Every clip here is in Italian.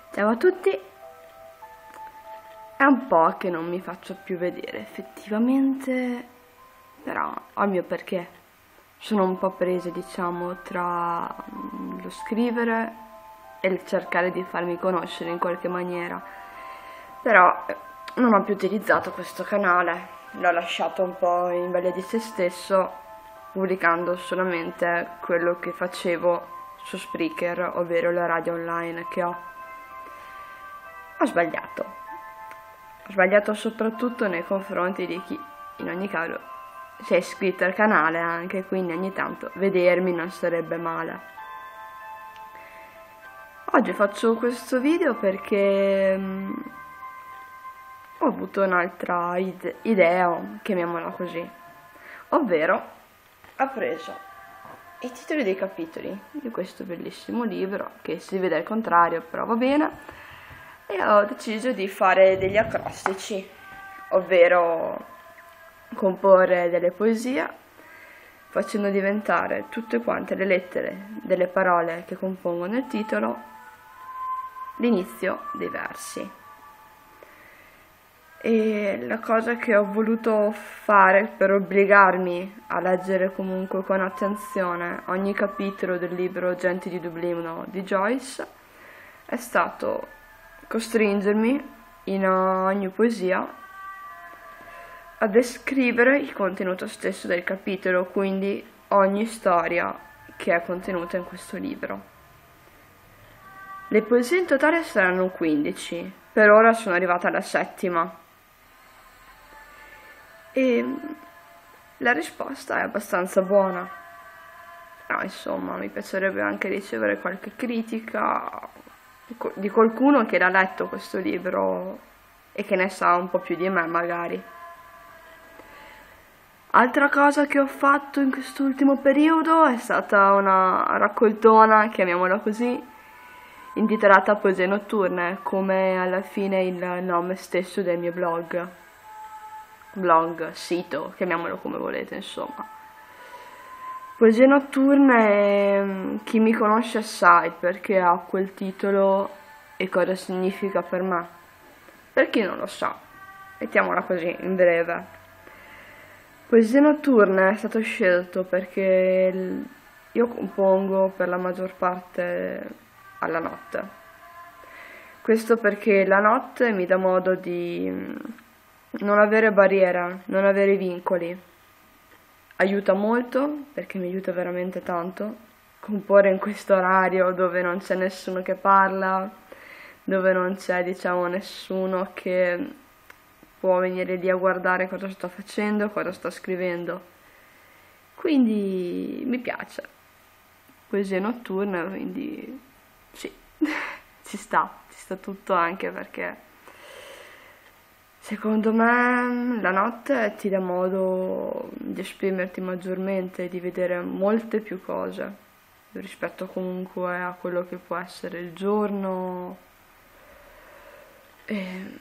Ciao a tutti, è un po' che non mi faccio più vedere effettivamente, però ho il mio perché. Sono un po' presa, diciamo, tra lo scrivere e il cercare di farmi conoscere in qualche maniera, però non ho più utilizzato questo canale, l'ho lasciato un po' in balia di se stesso, pubblicando solamente quello che facevo su Spreaker, ovvero la radio online che ho. Ho sbagliato soprattutto nei confronti di chi, in ogni caso, si è iscritto al canale anche, quindi ogni tanto vedermi non sarebbe male. Oggi faccio questo video perché ho avuto un'altra idea, chiamiamola così, ovvero ho preso i titoli dei capitoli di questo bellissimo libro, che si vede al contrario, però va bene, e ho deciso di fare degli acrostici, ovvero comporre delle poesie facendo diventare tutte quante le lettere delle parole che compongono il titolo l'inizio dei versi. E la cosa che ho voluto fare per obbligarmi a leggere comunque con attenzione ogni capitolo del libro Genti di Dublino di Joyce è stato costringermi in ogni poesia a descrivere il contenuto stesso del capitolo, quindi ogni storia che è contenuta in questo libro. Le poesie in totale saranno 15, per ora sono arrivata alla 7ª e la risposta è abbastanza buona, però insomma mi piacerebbe anche ricevere qualche critica di qualcuno che l'ha letto questo libro e che ne sa un po' più di me magari. Altra cosa che ho fatto in quest'ultimo periodo è stata una raccoltona, chiamiamola così, intitolata Poesie notturne, come alla fine il nome stesso del mio blog, sito, chiamiamolo come volete, insomma. Poesie notturne, chi mi conosce sa perché ha quel titolo e cosa significa per me. Per chi non lo sa, mettiamola così, in breve. Poesie notturne è stato scelto perché io compongo per la maggior parte alla notte. Questo perché la notte mi dà modo di non avere barriere, non avere vincoli. Aiuta molto, perché mi aiuta veramente tanto, comporre in questo orario dove non c'è nessuno che parla, dove non c'è, diciamo, nessuno che può venire lì a guardare cosa sto facendo, cosa sto scrivendo. Quindi mi piace. Poesie notturne, quindi sì, ci sta tutto, anche perché secondo me la notte ti dà modo di esprimerti maggiormente, di vedere molte più cose rispetto comunque a quello che può essere il giorno. E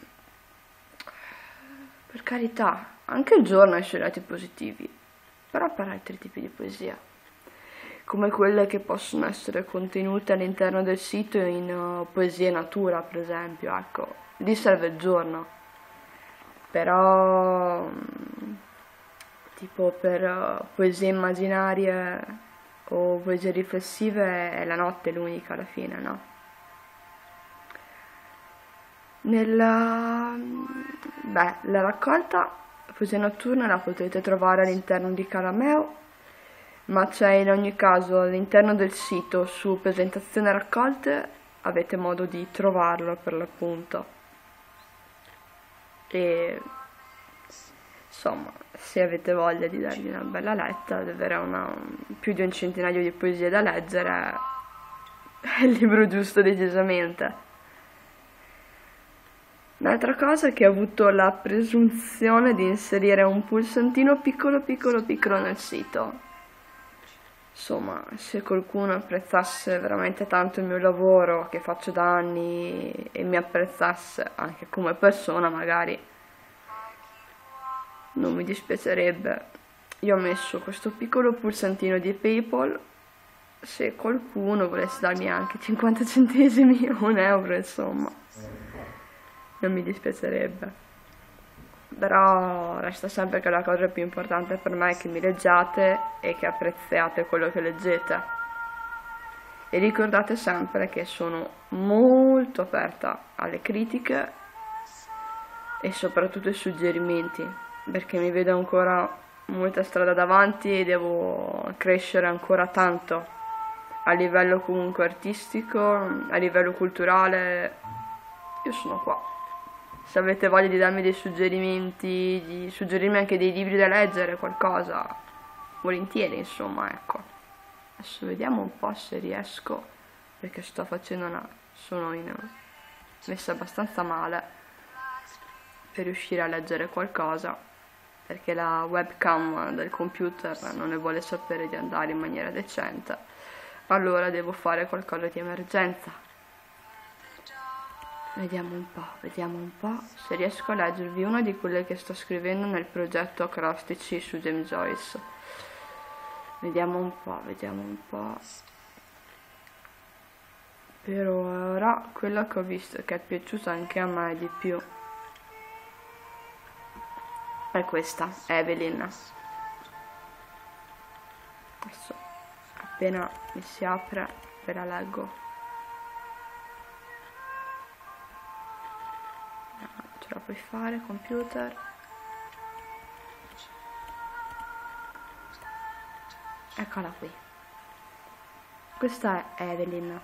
per carità, anche il giorno ha i suoi lati positivi, però per altri tipi di poesia, come quelle che possono essere contenute all'interno del sito in poesie natura, per esempio, ecco, lì serve il giorno. Però tipo per poesie immaginarie o poesie riflessive è la notte l'unica alla fine, no? La raccolta Poesia notturna la potete trovare all'interno di Carameo, ma c'è in ogni caso all'interno del sito su presentazione raccolte, avete modo di trovarlo per l'appunto. E insomma, se avete voglia di dargli una bella letta, di avere più di un centinaio di poesie da leggere, è il libro giusto decisamente. Un'altra cosa è che ho avuto la presunzione di inserire un pulsantino piccolo nel sito. Insomma, se qualcuno apprezzasse veramente tanto il mio lavoro che faccio da anni e mi apprezzasse anche come persona, magari non mi dispiacerebbe. Io ho messo questo piccolo pulsantino di PayPal se qualcuno volesse darmi anche 50 centesimi o 1 euro, insomma, non mi dispiacerebbe. Però resta sempre che la cosa più importante per me è che mi leggiate e che apprezziate quello che leggete. E ricordate sempre che sono molto aperta alle critiche e soprattutto ai suggerimenti, perché mi vedo ancora molta strada davanti e devo crescere ancora tanto a livello comunque artistico, a livello culturale. Io sono qua. Se avete voglia di darmi dei suggerimenti, di suggerirmi anche dei libri da leggere, qualcosa, volentieri, insomma, ecco. Adesso vediamo un po' se riesco, perché sono messa abbastanza male per riuscire a leggere qualcosa, perché la webcam del computer non ne vuole sapere di andare in maniera decente. Allora devo fare qualcosa di emergenza. Vediamo un po' se riesco a leggervi una di quelle che sto scrivendo nel progetto Acrostici su James Joyce. Vediamo un po'. Per ora quella che ho visto che è piaciuta anche a me di più è questa, Evelyn. Adesso appena mi si apre ve la leggo. Ce la puoi fare, computer? Eccola qui. Questa è Evelyn.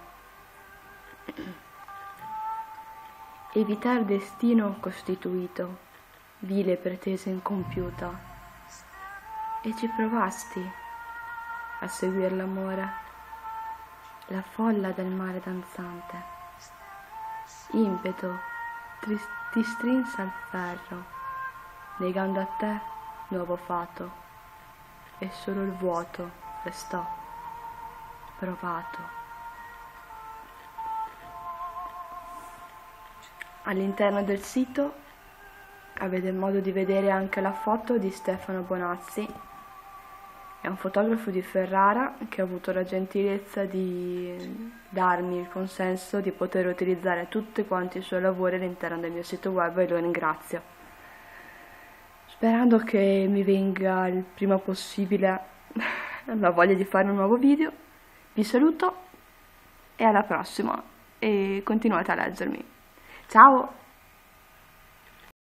Evitar destino costituito, vile pretesa incompiuta. E ci provasti a seguir l'amore, la folla del mare danzante. Impeto ti strinse al ferro, negando a te nuovo fato, e solo il vuoto restò provato. All'interno del sito avete modo di vedere anche la foto di Stefano Bonazzi. È un fotografo di Ferrara che ha avuto la gentilezza di darmi il consenso di poter utilizzare tutti quanti i suoi lavori all'interno del mio sito web e lo ringrazio. Sperando che mi venga il prima possibile la voglia di fare un nuovo video, vi saluto e alla prossima e continuate a leggermi. Ciao!